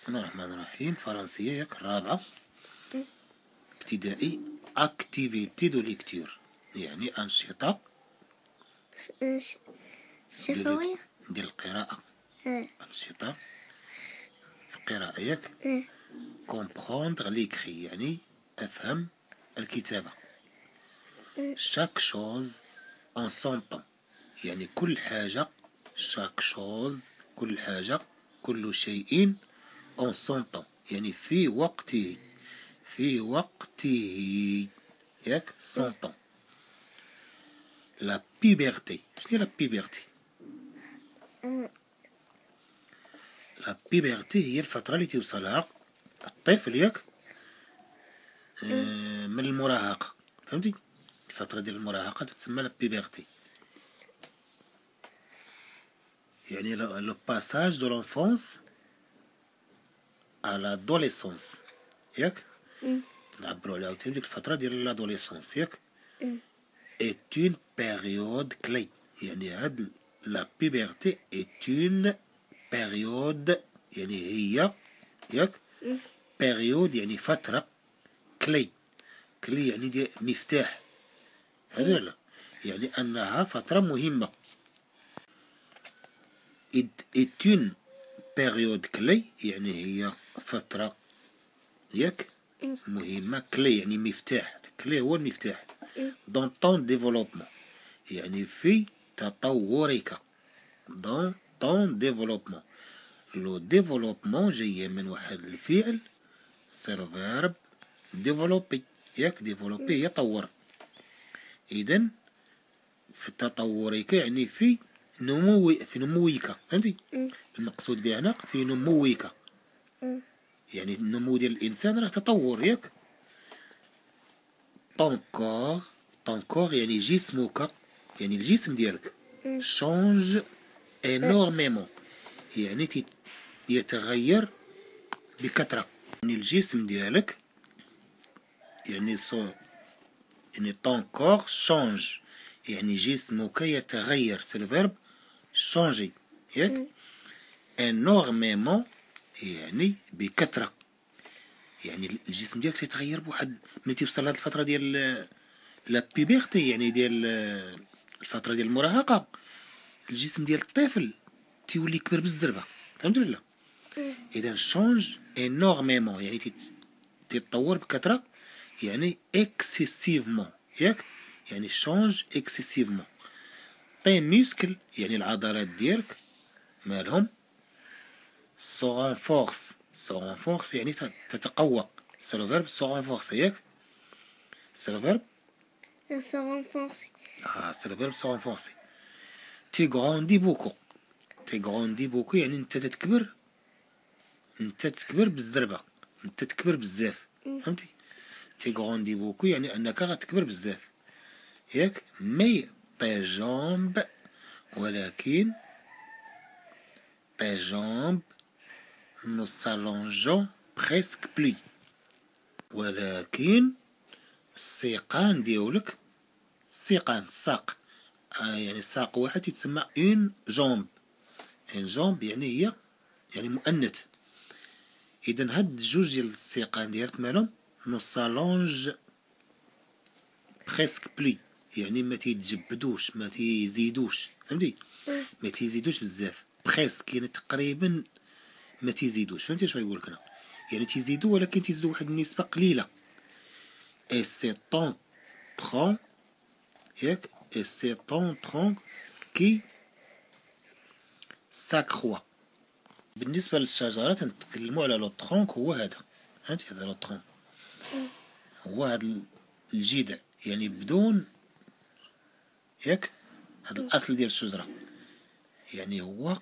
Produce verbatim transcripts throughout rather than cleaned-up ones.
بسم الله الرحمن الرحيم. فرنسية ياك الرابعة ابتدائي. اكتيفيتي دو ليكتور يعني أنشطة شفوية ديال القراءة. أنشطة في القراءة ياك. كومبخوندغ ليكري يعني أفهم الكتابة. شاك شوز أن سون طون يعني كل حاجة. شاك شوز كل حاجة، كل شيء أن سون طون يعني في وقته، في وقته ياك. سون طون. لا بيبرتي، شنو هي لا بيبرتي؟ لا بيبرتي هي الفترة اللي توصلها الطفل ياك آه من المراهقة، فهمتي؟ الفترة ديال المراهقة تتسمى لا بيبرتي، يعني لو باساج دو لونفونس à l'adolescence ياك. نعبروا عليها عاوتاني ديك الفترة ديال لادوليسونس ياك. est une période clé يعني هاد لا بيبرتي est une période يعني هي ياك. période يعني فترة. كلي كلي يعني دي مفتاح، فهمتي ولا؟ يعني أنها فترة مهمة. est une période clé يعني هي فترة ياك مهمة. كلي يعني مفتاح، كلي هو المفتاح. dans ton développement يعني في تطورك. dans ton développement. لو ديفلوبمون جاية من واحد الفعل سي لو فيرب ديفلوبي ياك. ديفلوبي يطور. إذن في تطورك يعني في نمو، في نموك، فهمتي؟ المقصود بها هنا في نموك يعني النمو ديال الإنسان راه تطور ياك. طون كور، طون كور يعني جسمك، يعني الجسم ديالك. شونج انورميمون يعني يتغير بكثرة. يعني الجسم ديالك يعني صو يعني طون كور شونج يعني جسمك يتغير. سي لو فيرب شونجي ياك. انورميمون يعني بكثرة، يعني الجسم ديالك تيتغير بواحد ملي توصل لهاد الفترة ديال لا بيبرتي يعني ديال الفترة ديال المراهقة. الجسم ديال الطفل تيولي كبر بالزربة، فهمتوا ولا؟ إذا شونج انورميمون يعني تيتطور بكثرة، يعني اكسيسيفمون ياك. يعني شونج اكسيسيفمون. طي ميسكل يعني العضلات ديالك مالهم سو رانفورس. سو رانفورس يعني تتقوى. سي لو فيرب سو رانفورس ياك. سي لو فيرب se renforcer. اه سي لو فيرب سو رانفورسي. تي غروندي بوكو. تي غروندي بوكو يعني انت تتكبر، انت تكبر بالزربة، انت تكبر بزاف، فهمتي؟ تي غروندي بوكو يعني انك غتكبر بزاف ياك. مي طي جامب ولكن طي جامب نو سالونجون بريسك بلي. ولكن السيقان ديالك، السيقان الساق آه يعني ساق واحد تتسمى اون جامب. اون جامب يعني هي يعني مؤنث. اذا هاد جوج ديال السيقان ديالك مالهم نو سالونج بريسك بلي يعني ما تيتجبدوش، ما تيزيدوش، فهمتي؟ ما تيزيدوش بزاف. بريسك يعني تقريبا ما تيزيدوش، فهمتي اش بغيت هنا؟ يعني تيزيدو ولكن تيزيدو واحد النسبة قليلة. اي سي طون طخون ياك. اي سي طون طخون كي ساكخوا. بالنسبة للشجرة تنتكلمو على لو طخونك، هو هذا، فهمتي؟ هذا لو طخون هو هذا الجذع يعني بدون ياك. هذا الأصل ديال الشجرة يعني هو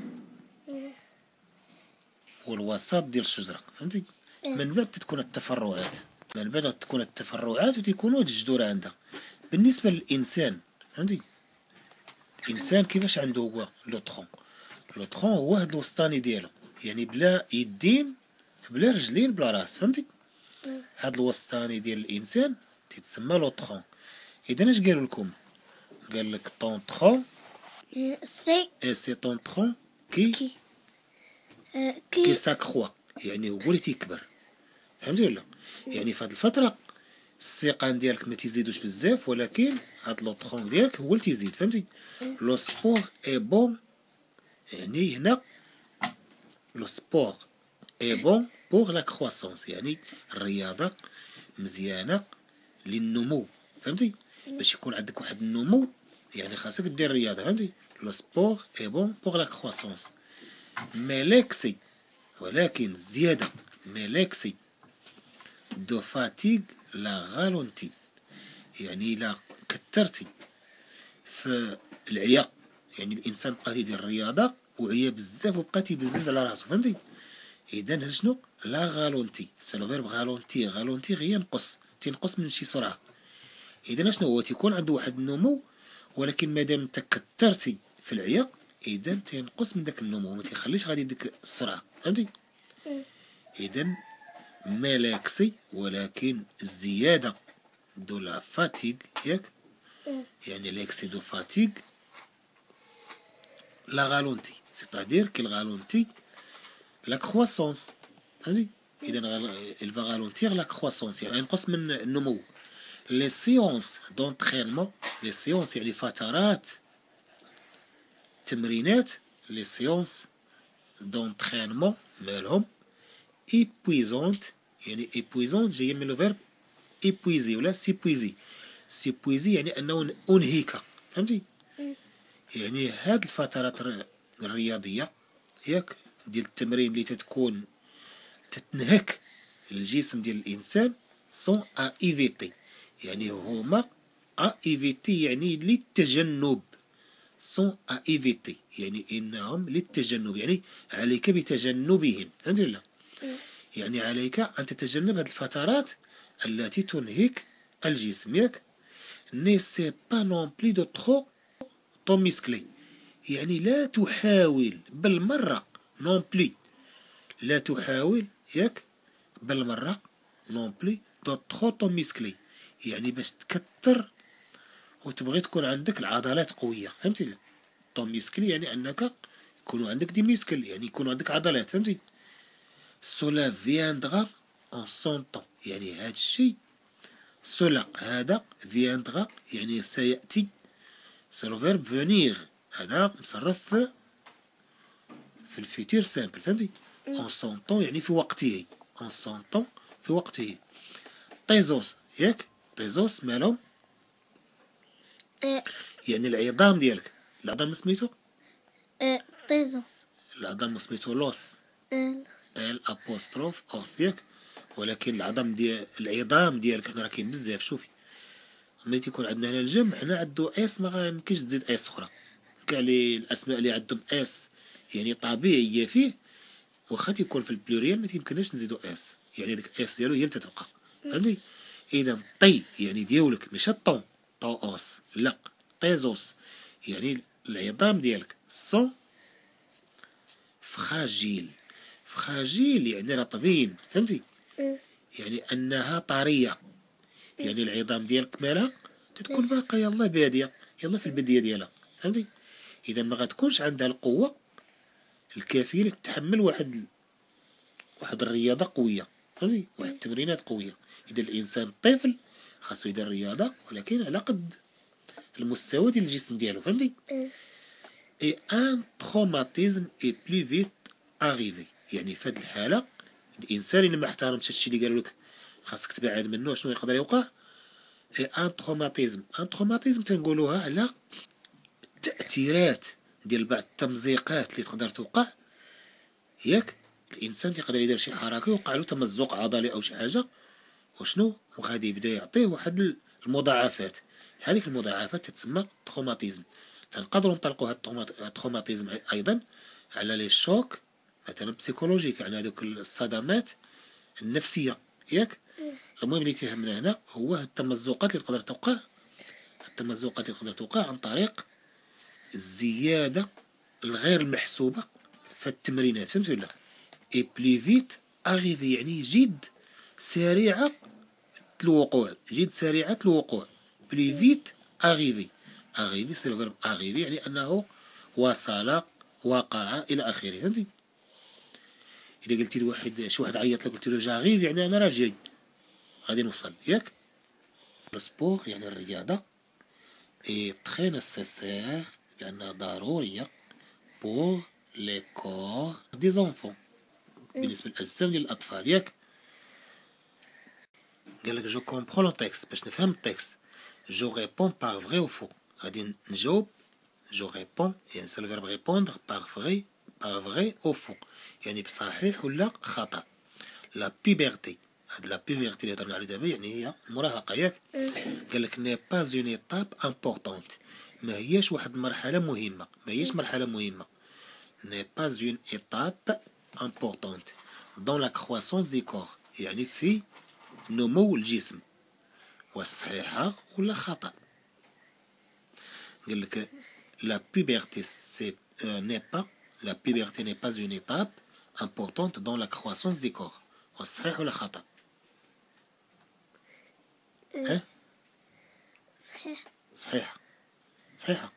هو الوسط ديال الشجرة، فهمتي؟ من بعد تتكون التفرعات، من بعد تكون التفرعات وتيكونوا هاد الجذور عندها. بالنسبة للإنسان فهمتي؟ الإنسان كيفاش عنده هو لو طخون؟ لو طخون هو هاد الوسطاني ديالو يعني بلا يدين بلا رجلين بلا راس، فهمتي؟ هاد الوسطاني ديال الإنسان تيتسمى لو طخون. إذا اش قالوا لكم؟ قال لك طون طخون C'est et c'est ton tronc qui qui euh, qui qui s'accroît يعني هو اللي تيكبر، فهمتي ولا؟ يعني في هذه الفتره السيقان ديالك ما تيزيدوش بزاف، ولكن هاد لوطخون ديالك هو اللي تيزيد، فهمتي؟ لو سبور اي بون، يعني هنا لو سبور اي بون بوغ لا كرواسونس، يعني الرياضه مزيانه للنمو، فهمتي؟ باش يكون عندك واحد النمو يعني خاصك دير الرياضه، فهمتي؟ لو سبور اي بون بوغ لا كرواسونس. ميليكسي، ولكن زياده ميليكسي دو فاتيغ لا غالونتي، يعني الا كثرتي في العيا، يعني الانسان بقى يدير الرياضه وعيا بزاف وبقى تيبزز على راسو، فهمتي؟ اذا شنو لا غالونتي؟ سي لو فيرب غالونتي، غالونتي غير ينقص، تينقص من شي سرعه. اذا شنو هو؟ تيكون عنده واحد النمو، ولكن مادام انت كثرتي في العيا اذا تينقص من داك النمو، ما تيخليش غادي بديك السرعه، فهمتي؟ اذا ميلاكسي، ولكن الزياده دو لا فاتيغ، ياك؟ يعني ليكسي دو فاتيغ لا غالونتي، c'est-à-dire qu'il ralentit la croissance، فهمتي؟ اذا il va ralentir la croissance، يعني ينقص من النمو. les séances d'entraînement، les séances يعني فترات تمرينات، les séances d'entraînement مالهم épuisantes، يعني épuisante جايه من لو فيرب épuiser ولا s'épuiser. s'épuiser يعني انه انهيك، فهمتي؟ يعني هاد الفترات الرياضيه ياك ديال التمرين اللي تتكون تتنهك الجسم ديال الانسان سون ا ايفيتي، يعني هما ا ايفيتي يعني للتجنب، سون ا ايفيتي يعني انهم للتجنب، يعني عليك بتجنبهم، فهمت ولا؟ يعني عليك ان تتجنب هذه الفترات التي تنهك الجسم، ياك؟ نيسي با نون بلي دو ترو طون مسكلي، يعني لا تحاول بالمرة، نون بلي لا تحاول، ياك؟ بالمرة نون بلي دو ترو طون مسكلي، يعني باش تكثر وتبغي تكون عندك العضلات قوية، فهمتي لا؟ طون مسكلي يعني انك يكونوا عندك دي مسكل، يعني يكونوا عندك عضلات، فهمتي؟ سولا فياندغا ان سون طون، يعني هاد الشيء سولا هذا فياندغا يعني سيأتي، سي لو فيرب فونيغ، هذا مصرف في في الفيتير سامبل، فهمتي؟ ان سون طون يعني في وقته، ان سون طون في وقته. طيزوس، ياك؟ طيزوس مالهم؟ يعني العظام ديالك، العظام سميتو؟ طيزوس، العظام سميتو لوس، ال ابوستروف اوس، ياك؟ ولكن العظام ديال العظام ديالك هنا راه كاين بزاف، شوفي ملي تيكون عندنا هنا الجمع حنا عندو اس، ما غيمكنش تزيد اس اخرى، كاع لي الاسماء اللي عندهم اس يعني طبيعيه فيه، واخا تيكون في البلوريال ما تيمكنناش نزيدو اس، يعني ديك اس ديالو هي اللي تتبقى، فهمتي؟ اذا طي يعني ديولك ماشي طون طو اوس، لا طيزوس يعني العظام ديالك سون فراجيل، فراجيل يعني رطبين، فهمتي؟ يعني انها طريه، يعني العظام ديالك مالها تتكون باقا يلا باديه، يلا في البديه ديالها، فهمتي؟ اذا ما غتكونش عندها القوه الكافيه لتتحمل واحد واحد الرياضه قويه، فهمتي؟ واحد التمرينات قويه. اذا الانسان طفل خاصو يدير الرياضه، ولكن على قد المستوى ديال الجسم ديالو، فهمتي؟ اي ان تروماتيزم اي بلو فيت اريفي، يعني في هذه الحاله الانسان اللي ما احترمش هادشي اللي قالوا لك خاصك تبعد منه، شنو يقدر يوقع؟ اي ان تروماتيزم، ان تروماتيزم تنقولوها على التاثيرات ديال بعض التمزيقات اللي تقدر توقع، ياك؟ الانسان تيقدر يدير شي حركه يوقع له تمزق عضلي او شي حاجه، وشنو وغادي يبدا يعطيه واحد المضاعفات، هذيك المضاعفات تتسمى تروماتيزم. تنقدروا نطلقوا هاد التروماتيزم ايضا على لي شوك مثلا بسيكولوجيك، يعني هذوك الصدمات النفسيه، ياك؟ المهم اللي تيهمنا هنا هو التمزقات اللي تقدر توقع، التمزقات اللي تقدر توقع عن طريق الزياده الغير المحسوبه في التمرينات، فهمت ولا؟ اي بلي فيت اريفي يعني جد سريعه الوقوع، جد سريعه الوقوع، بلي فيت اريفي، اريفي سي لو فيرب اريفي يعني انه وصل، وقع الى اخره، فهمتي؟ اذا قلتي لواحد شي واحد عيط لك قلتي له جاغيف يعني انا راه جاي غادي نوصل ياك. السبور يعني الرياضه اي تري نيسيسير لانها ضروريه بور لي كور دي زونفون بالنسبه للاجسام ديال الاطفال ياك. قال لك جو كومبرون لو تيكست باش نفهم التكست جو ريبون بار فري او فو غادي نجاوب جو ريبون يعني سي الفيرب ريبوندر بار فري بار فري او فو يعني بصحيح ولا خطا. لا بيبرتي هاد لا بيبرتي اللي هضرنا عليها دابا يعني هي المراهقه ياك. قال لك ني با اون ايتاب امبورطونت ما هياش واحد المرحله مهمه ما هياش مرحله مهمه ني با اون ايتاب امبورطونت دون لا كرواسونس دي كور يعني في نمو الجسم والصحيحه ولا خطا. قال لك لا بيبرتي سي ني با لا بيبرتي ني با اون ايتاب امبورطونت دون لا كرواسونس دي كور والصحيح ولا خطا. ها صحيح. صحيحه صحيحه.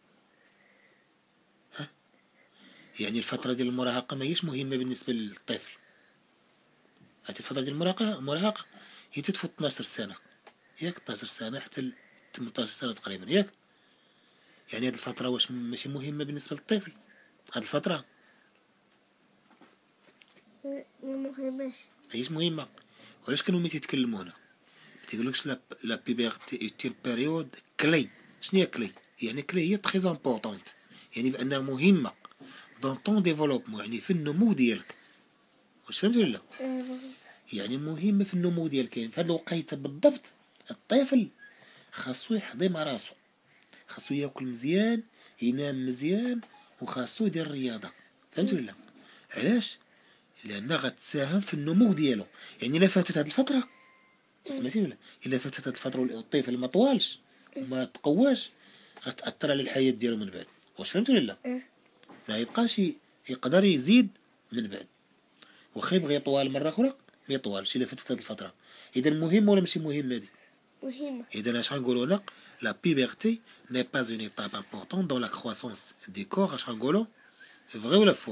ها يعني الفتره ديال المراهقه ماهيش مهمه بالنسبه للطفل. هذه الفتره ديال المراهقه المراهقه هي تتفوت اثناش سنه ياك اثناش سنه حتى ثمنطاش سنه تقريبا ياك. يعني هذه الفتره واش ماشي مهمه بالنسبه للطفل هذه الفتره ما مهمش. ماهيش مهمه. وعلاش كانوا ملي تيتكلموا هنا تيقولكش لا لا بيبرتي ايتي بيريود كلي. شنو هي كلي؟ يعني كلي هي تري امبورطونت يعني بانها مهمه دون طون ديفلوبمون يعني في النمو ديالك. واش فهمت ولا؟ يعني مهمه في النمو ديالك يعني في هذه الوقيته بالضبط الطفل خاصو يحضي مع راسو خاصو ياكل مزيان ينام مزيان وخاصو يدير الرياضه. فهمت ولا؟ علاش؟ لانها غتساهم في النمو ديالو. يعني الا فاتت هذه الفتره سمعتي ولا الا فاتت هذه الفتره والطفل ما طوالش وما تقواش غتاثر على الحياه ديالو من بعد. واش فهمت ولا؟ ما يبقاش يقدر يزيد من بعد واخا يبغي يطوال مره اخرى ما يطوالش الا فاتت هذه الفتره. اذا مهمه ولا ماشي مهمه هذه؟ مهمة. اذا اش غنقولوا هنا لا بيبرتي ني با اون ايتاب امبورطون دون لا كرواسونس دي كور. اش غنقولوا فري ولا فو؟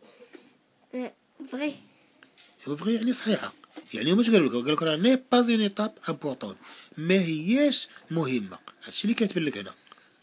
فري. فري يعني صحيحه. يعني واش قالوا لك؟ قال لك راه ني با اون ايتاب امبورطون ما هياش مهمه. هادشي اللي كاتب لك هنا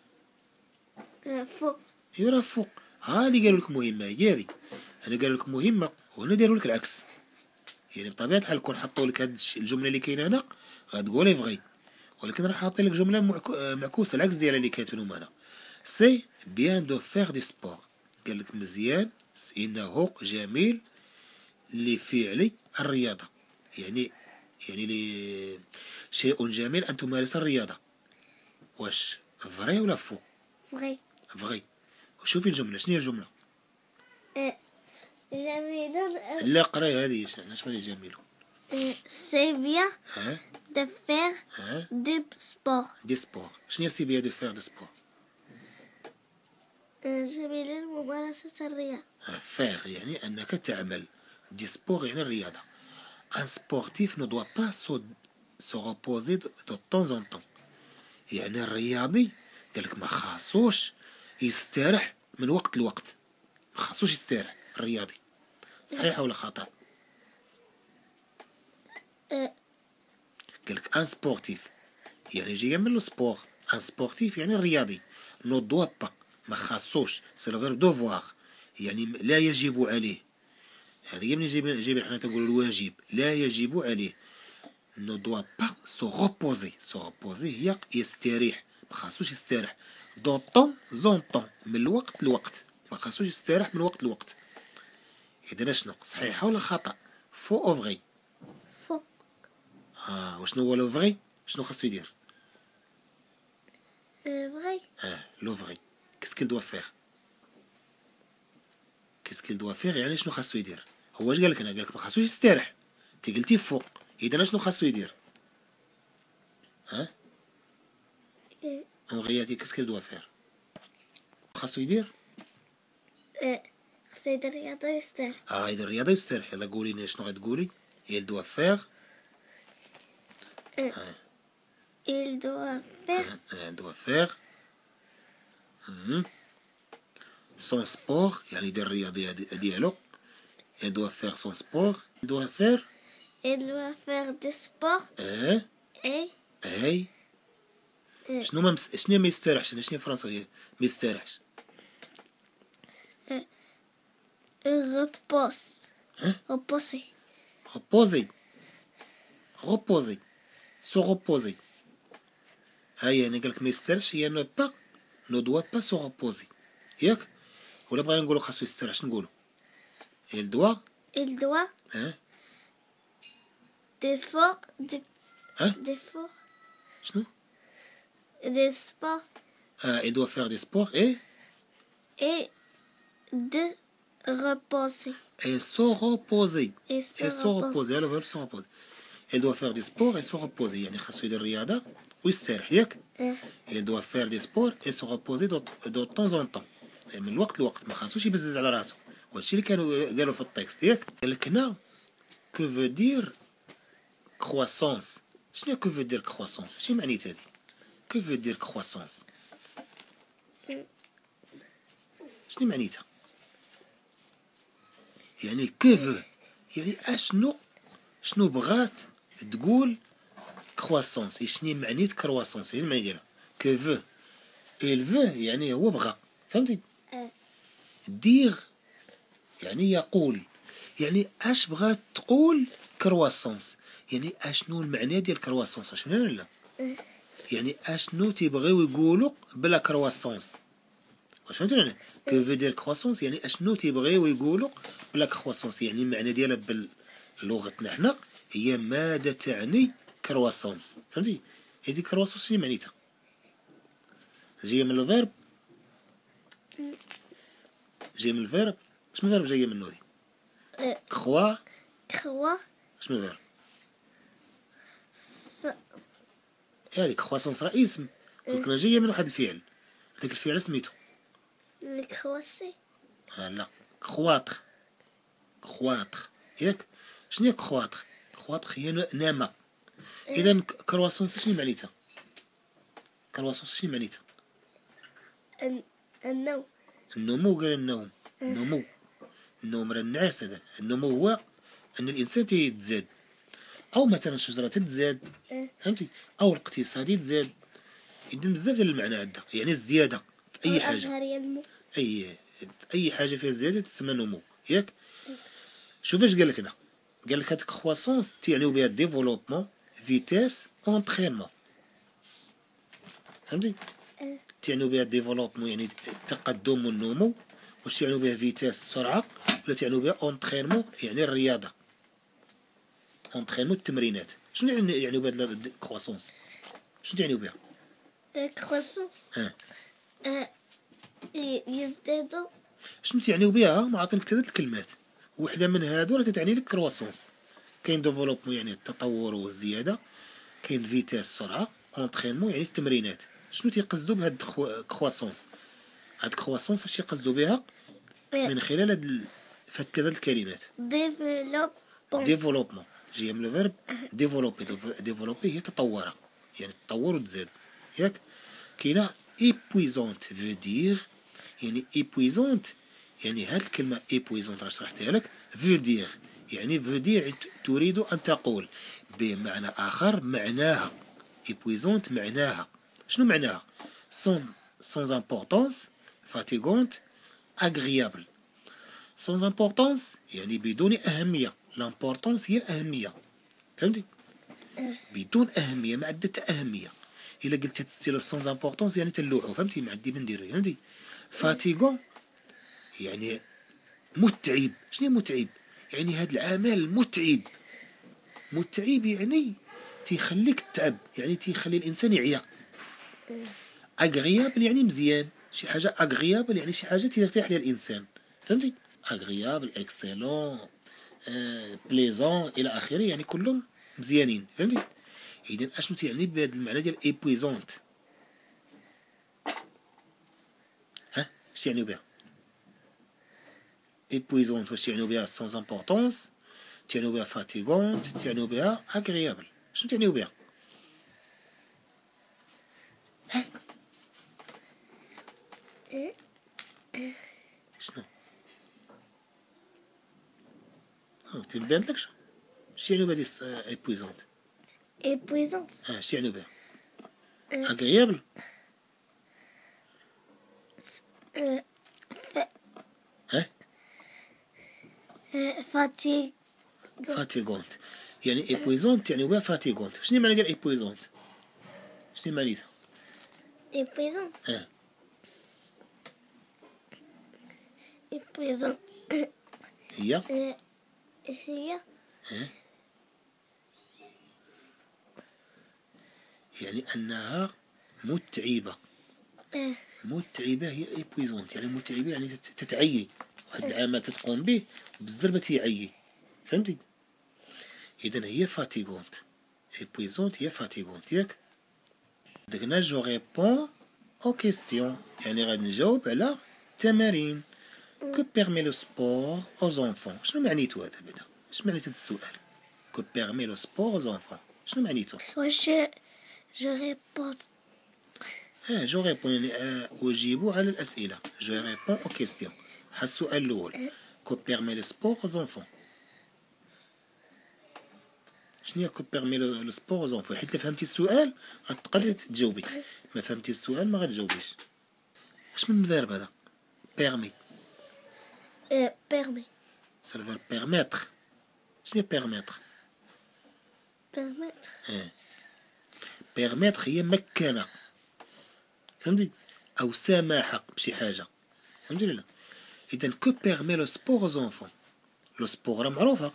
فوق. ايوا راه فوق. ها اللي قالوا لك مهمه هي هذه. انا قالوا لك مهمه وهنا داروا لك العكس. يعني بطبيعه الحال كون حطوا لك هاد الجمله اللي كاينه هنا غتقولي فغي ولكن راه حاطين لك جمله معكوسه العكس ديالها اللي كاتبينهم هنا. سي بيان دو فير دي سبور. قال لك مزيان انه جميل لفعل الرياضه. يعني يعني لي شيء جميل ان تمارس الرياضه. واش فري ولا فو؟ فري. فغي. وشوفي الجمله شنو هي الجمله؟ جميل. لا قراي هذه شنو اللي جميل؟ سي بيان ها دو فير ها دو سبور. دي سبور. شنو هي سي بيان دو فير دو سبور؟ جميل ممارسة الرياضة. فير يعني انك تعمل دي سبور يعني الرياضه. ان سبورتيف نو دوا با سو سو ريبوزي دو طون زون طون. يعني الرياضي قالك ما خاصوش يستريح من وقت لوقت. ما خاصوش يستريح الرياضي. صحيح ولا خطأ؟ قالك ان سبورتيف يعني يجي يعمل له سبور. ان سبورتيف يعني الرياضي نو دوا با ما خاصوش سي لو فيرب دوفوار يعني لا يجب عليه. هذه ملي جايبين جايبين حنا تنقولوا الواجب لا يجب عليه. نو دوا با سو ريبوزي. سو ريبوزي هي يستريح ما خاصوش يستريح دو طون زون طون من الوقت لوقت. ما خاصوش يستريح من وقت لوقت. اذا شنو صحيحه ولا خطا؟ فو او فغي؟ فو. اه وشنو هو لو فغي؟ شنو خاصو يدير؟ فري. اه لو فغي كيس كيل دوا فيغ؟ كيس كيل دوا فيغ يعني شنو خاصو يدير؟ هو اش قالك هنا؟ قالك ما خاصوش يستريح. تي قلتي فوق اذا شنو خاصو يدير؟ ها اون غياتي كيس كيل دوا فيغ خاصو يدير؟ خاصو يدير رياضة ويستريح. اه يدير الرياضه يستريح. يلا قولي لي شنو غتقولي؟ il doit faire il doit faire il doit faire son sport يعني يدير الرياضه ديالو Elle doit faire son sport. Elle doit faire. Il doit faire du sport اه et اي euh, شنو ما مس... شنو ما يستريحش شنو فرنسا ما يستريحش repose. Hein? Reposer. reposer reposer se reposer هاي انا قالك ما يستريحش هي نو با نو دوا با سو reposer ياك ولا بغينا نقولوا خاصو يستريح شنو نقولوا il doit Il doit ها d'effort, de, ها d'effort, شنو de sport آه il doit faire du sport et et de reposer. et se reposer Et se et se reposer. reposer le verbe se reposer il doit faire du sport et se reposer يعني خاصو يدير الرياضة ويستريح ياك Euh, il doit faire du sport et se reposer de, de temps en temps من الوقت لوقت ما خاصوش يبزز على راسو وهادشي اللي كانوا قالوا في التكست ياك قال لك هنا كو فو دير كرواسونس شنو كو فو دير كرواسونس شنو معنيت هادي كو فو دير كرواسونس شنو معنيتها يعني كو فو يعني اشنو شنو بغات تقول كرواسونس شنو معنيت كرواسونس هي المعنى ديالها كو فو il veut يعني هو بغى فهمتي euh, دير يعني يقول يعني اش بغات تقول كرواسونس يعني اشنو المعنى ديال كرواسونس شنو ولا يعني اشنو تيبغيو يقولوا بلا كرواسونس واش فهمتوا ولا كو في دير كرواسونس يعني اشنو تيبغيو يقولوا بلا كرواسونس يعني المعنى ديالها بلغتنا حنا هي ماذا تعني كرواسونس فهمتي هذه كرواسونس شنو معنيتها جايه من الفيرب جايه من الفيرب شنو الفيرب جايه منو دي euh, كخوا croix, شنو الفيرب se, هذيك كرواسونس راه اسم قلت لك جايه من واحد الفعل داك الفعل سميتو le croisser. آه لا كخواطر كخواطر ياك شنو هي كخواطر كخواطر هي نما اذا كرواسونس شنو معنيتها كرواسونس شنو معنيتها Un, un nom. النمو قال النوم النمو النوم راه النعاس هذا النمو هو ان الانسان تيتزاد او مثلا الشجره تتزاد فهمتي او الاقتصاد يتزاد يدير بزاف ديال المعنى هذا يعني الزياده في اي حاجه والأزهر ينمو. اي في اي حاجه فيها زياده تسمى نمو ياك شوف اش قال لك هنا قال لك هاد كرواسونس تيعنيو بها ديفلوبمون فيتاس اونترينمون فهمتي آه. تيعنيو بها ديفلوبمون يعني التقدم والنمو واش تيعنيو بها فيتاس السرعه ولا تيعنيو بها اونترينمون يعني الرياضه اونترينمون التمرينات شنو يعني يعني بهاد الكرواسونس شنو تيعنيو بها الكرواسونس ها آه، ي- يزدادوا شنو تيعنيو بها ما عطينك ثلاث الكلمات وحده من هادو راه تتعني لك كرواسونس كاين ديفلوبمون يعني التطور والزياده كاين فيتاس السرعه اونترينمون يعني التمرينات شنو تيقصدوا بهاد كرواسونس هاد كرواسونس اش يقصدوا بها من خلال هاد ال- فهاد ثلاثه الكلمات ديفلوبون. ديفلوبمون جايه من الفيرب ديفلوبي ديفلوبي هي تطور يعني تطور وتزاد ياك كاينه ايبويزونت فو دير يعني ايبويزونت يعني هاد الكلمه ايبويزونت راه شرحتها لك فو دير يعني فو دير تريد ان تقول بمعنى اخر معناها ايبويزونت معناها شنو معناها سون سون امبورطونس فاتيغونت اغريابل سون امبورطونس يعني بدون اهميه لامبورطونس هي الاهميه فهمتي بدون اهميه ما عندها اهميه الا قلت هاد ستيلو سون امبورطونس يعني تلوحو فهمتي ما عندي ما ندير فهمتي فاتيغون يعني متعب شنو متعب يعني هاد العمل متعب متعب يعني تيخليك تتعب يعني تيخلي الانسان يعيا اغريابل يعني مزيان شي حاجه اغريابل يعني شي حاجه تيرتاح ليها الانسان فهمتي اغريابل اكسيلون آه، بليزون الى اخره يعني كلهم مزيانين فهمتي اذا اشنو تيعني بهذا المعنى ديال ايبويزونت ها اش يعني بها épuisante واش تعنيو بها sans importance تعنيو بها fatigante تعنيو بها agréable شنو تعنيو بها شنو تبان لكش اش يعني هذه ايبويزونت épuisante. اه اش يعني بها Euh, اغريابل euh, fa- ها euh, fatigue. فاتيغونت يعني ايبويزونت يعني بها فاتيغونت شنو معنى ديال ايبويزونت شنو معنيتها Épuisante. اه Épuisante. هي Euh, هي اه يعني انها متعبه آه، متعبه هي ايبويزونت يعني متعبه يعني تت- تتعيي واحد العمل تتقوم به بزاف تيعيي فهمتي اذا هي فاتيغونت ايبويزونت هي فاتيغونت ياك دقنا جو ريبون او كيستيون يعني غادي نجاوب على التمارين كو بيرمي لو سبور او زونفون شنو معنيتو هذا بعدا شنو معنيت هذا السؤال كو بيرمي لو سبور او زونفون شنو معنيتو واش je réponds اه جو ريبون يعني آه، اجيب على الاسئله جو ريبون او كيستيون ها السؤال الاول كو بيرمي لو سبور او زونفون شنو هي كو بيرمي لو سبور او زونفون حيت الا فهمتي السؤال غتقدري تجاوبي ما فهمتي السؤال ما غتجاوبيش اش من الفيرب هذا بيرمي euh, permet سي الفيرب بيرميتر شنو هي بيرميتر permettre اه بيرميتر هي مكانه فهمتي او سماح بشي حاجه فهمتي ولا لا اذا كو بيرمي لو سبور او زونفون لو سبور راه معروفه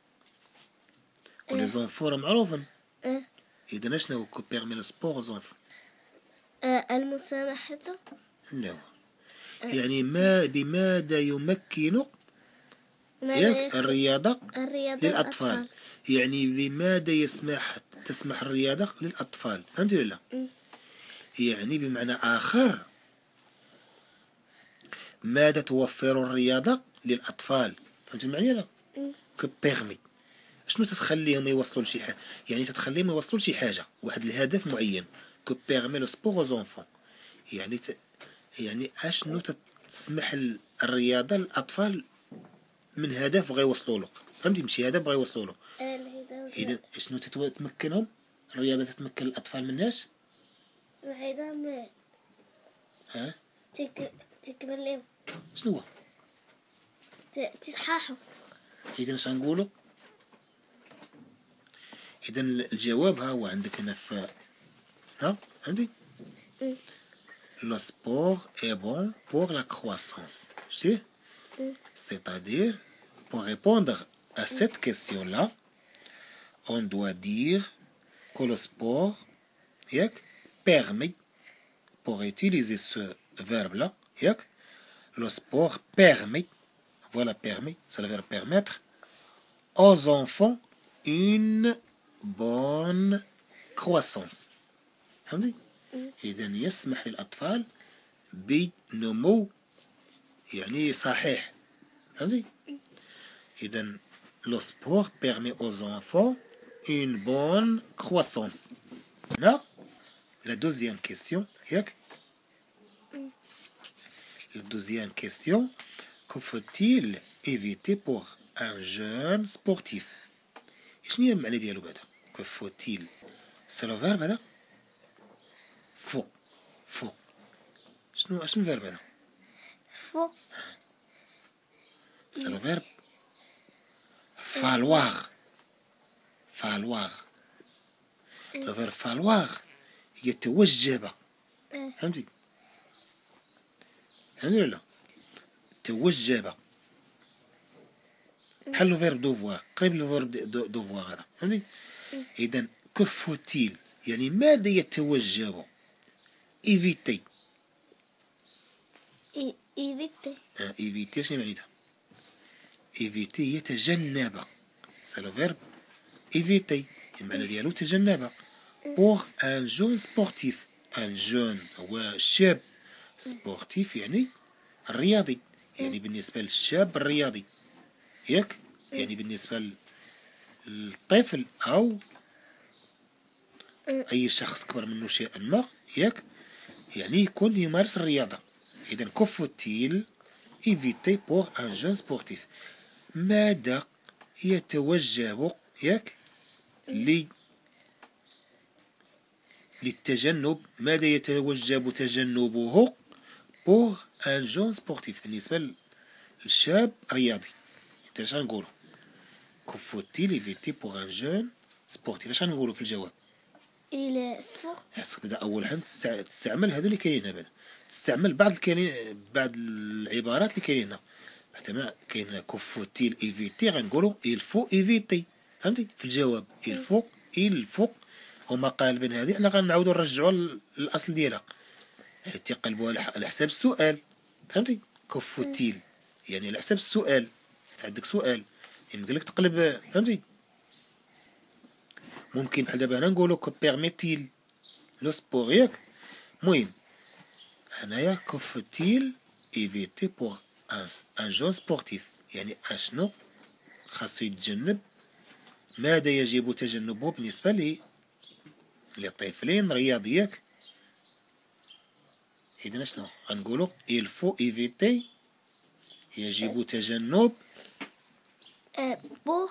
ولي زونفون راه معروفين آه، اذا شنو هو كو بيرمي لو سبور او زونفون آه، المسامحة لا هو. يعني ما بماذا يمكن ماذا ياك يكون الرياضة الرياضة للأطفال يعني بماذا يسمح تسمح الرياضة للأطفال فهمت ولا لا مم. يعني بمعنى آخر ماذا توفر الرياضة للأطفال فهمت المعنى لا مم. كبيرمي شنو تتخليهم يوصلوا لشي حاجة يعني تتخليهم يوصلوا لشي حاجة واحد الهدف معين كبيرمي لو سبور او زونفون يعني ت... يعني اشنو تسمح الرياضة للأطفال من هدف بغا يوصلوا له فهمتي ماشي هدف بغا يوصلوا له الهداية اذا شنو تتو- تمكنهم الرياضه تتمكن الاطفال مناش الهداية ما ها تك تكبر لهم شنو هو ت- تصححوا اذا اش غنقولوا اذا الجواب ها هو عندك هنا في ها فهمتي مم. le sport est bon pour la croissance شتي مم. c'est-à-dire pour répondre à cette question là on doit dire que le sport ياك permet pour utiliser ce verbe là ياك le sport permet voilà permet c'est le verbe permettre aux enfants une bonne croissance فهمتي إذا يسمح للأطفال بنمو يعني صحيح فهمتي إذا le sport permet aux enfants une bonne croissance هنا la deuxième question ياك la deuxième question que faut-il éviter pour un jeune sportif شنو هي المعنى ديالو بعدا que faut-il c'est le verbe هذا faut faut شنو اش من verbe هذا faut c'est le verbe falloir falloir le verbe falloir يتوجب آه، فهمتي فهمتي ولا لا توجب بحال لو فيرب دوفوار قريب لو فيرب دو- دوفوار هذا فهمتي اذا كفوتيل يعني ماذا يتوجب ايفيتي إي- éviter ايفيتي شنو معناتها ايفيتي يتجنب سي لو فيرب ايفيتي المعنى ديالو تجنب بوغ ان جون سبورتيف ان جون هو شاب سبورتيف يعني الرياضي يعني بالنسبة للشاب الرياضي ياك يعني بالنسبة للطفل أو أي شخص كبر منه شيئا ما ياك يعني يكون يمارس الرياضة إذا كفوتيل إيفيتي بوغ أن جون سبورتيف ماذا يتوجه ياك لي للتجنب. ماذا يتوجب تجنبه؟ بوغ ان جون سبورتيف، بالنسبة للشاب رياضي. اش غنقولو؟ كوفوتيل ايفيتي بوغ ان جون سبورتيف، اش غنقولو في الجواب؟ il faut خاصك تبدا اول حاجه تستعمل هادو اللي كاينين هنا، تستعمل بعض الكلمات بعض العبارات اللي كاينين هنا. مثلا كاين كوفوتيل ايفيتي غنقولو il faut éviter، فهمتي؟ في الجواب il faut il faut هما قالبين هذه حنا غنعاودو نرجعوها للاصل ديالها حيت يقلبوها على حساب السؤال، فهمتي؟ كوفوتيل يعني على حساب السؤال، عندك سؤال يعني قالك تقلب، فهمتي؟ ممكن بحال دابا هنا نقولو كو بيرميتيل لو سبور ياك. المهم هنايا كوفوتيل ايفيتي بوغ ان جون سبورتيف، يعني اشنو خاصو يتجنب، ماذا يجب تجنبه بالنسبة لي لطفلين رياضي ياك. إذن شنو غنقولو؟ il faut éviter يجب تجنب euh, pour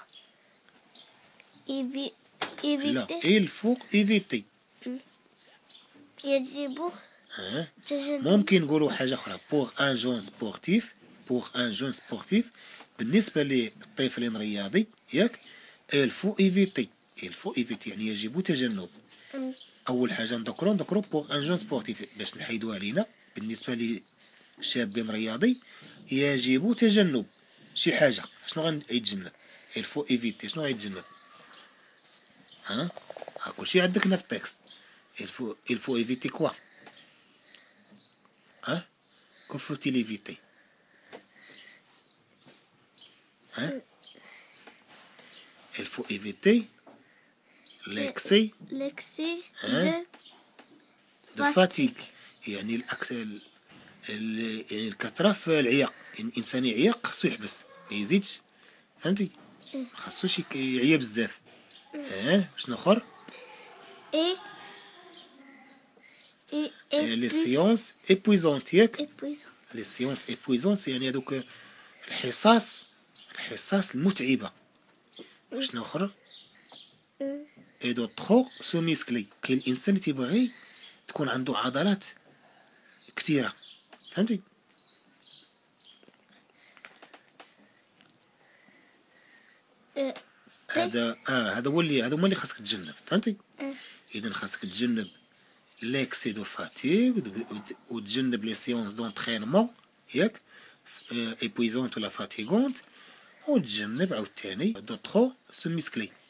évi- لا éviter il faut éviter. يجب ها تجنب ممكن نقولوا حاجة أخرى بوغ ان جون سبورتيف، بوغ ان جون سبورتيف بالنسبة للطفل رياضي ياك il faut éviter، il faut éviter يعني يجب تجنب. أول حاجة نذكرو نذكرو بوغ ان جون سبورتيف باش نحيدوها لينا. بالنسبة لشاب رياضي يجب تجنب شي حاجة، شنو غيتجنب؟ il faut éviter شنو غيتجنب؟ ها ها كلشي عندك هنا في التكست. il faut il faut éviter quoi؟ ها que faut-il éviter؟ ها il faut éviter l'excès l'excès hein de de fatigue، يعني الأكس ال... ال... يعني الكثرة في العياق، يعني الإنسان يعيق خاصو يحبس ما يزيدش، فهمتي؟ ما خاصوش يك- يعيا بزاف. ها شنو اخر؟ et et et لي puis سيونس ايبويزونت ياك. épuisant. لي سيونس ايبويزونت يعني هذوك الحصص الحصص المتعبة. شنو اخر؟ اي دو تخو سو ميسكلي، كاين الانسان اللي تيبغي تكون عنده عضلات كثيرة، فهمتي؟ Euh, هذا اه هذا هو اللي هذا هما اللي خاصك تتجنب، فهمتي؟ euh, اذا خاصك تتجنب ليكسي دو فاتيغ وتجنب لي سيونس دونترينمون ياك ايبويزونت ولا فاتيغونت، وتجنب عاوتاني دو ترو سو ميسكلي.